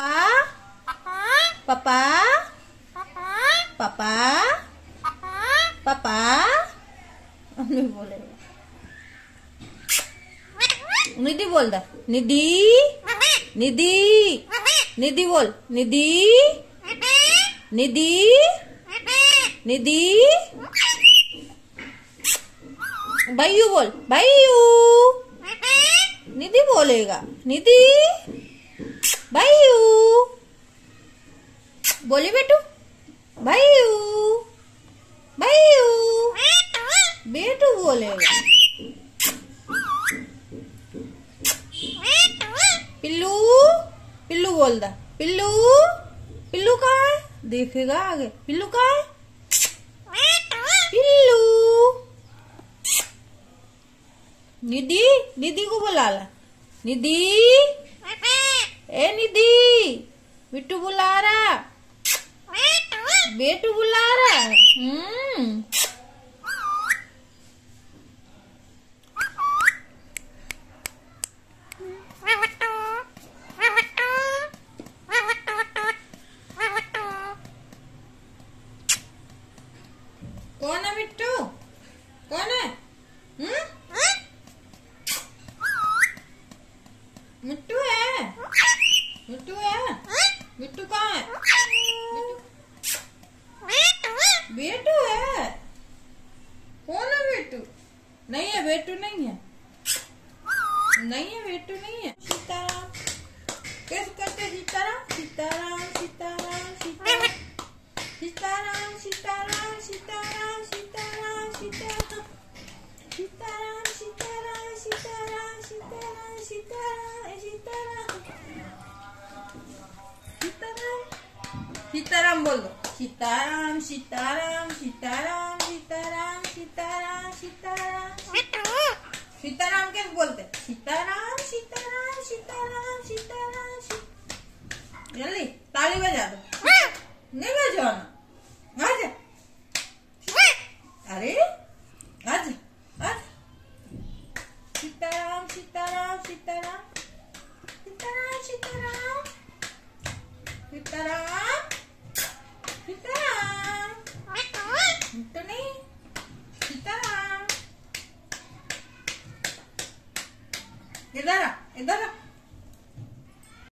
पापा पापा पापा नहीं बोलेगा। निधि बोल दा। निधि निधि निधि बोल। निधि निधि निधि भैयू बोल। भैयू निधि बोलेगा। निधि भैयू बोली बेटू। भैयू भैयू बेटू बोलेगा। पिल्लू पिल्लू बोल दा। पिल्लू पिल्लू कहाँ है? देखेगा आगे। पिल्लू कहाँ है? पिल्लू। निधि निधि को बुला ला। निधि ए निधि बिट्टू बुला रहा। बेटू बुला रहा। कौन है बिट्टू? कौन है? मिट्टू है। मिट्टू है। मिट्टू कहाँ है? बेटू है। कौन है बेटू? नहीं है बेटू। नहीं है। नहीं है बेटू। नहीं है। सीताराम कैसे करते? सीताराम सीताराम सीताराम सीताराम सीताराम सीताराम सीताराम सीताराम सीताराम सीताराम सीताराम सीताराम सीताराम सीताराम सीताराम सीताराम बोल दो। सीताराम सीताराम सीताराम सीताराम सीताराम सीताराम सीताराम कैसे बोलते? सीताराम सीताराम सीताराम सीताराम। जल्दी ताली बजा दो। नहीं बजाना। आजा। अरे आजा आजा। सीताराम सीताराम सीताराम सीताराम सीताराम सीताराम सीताराम। तो नहीं सीताराम। इधर आ इधर आ।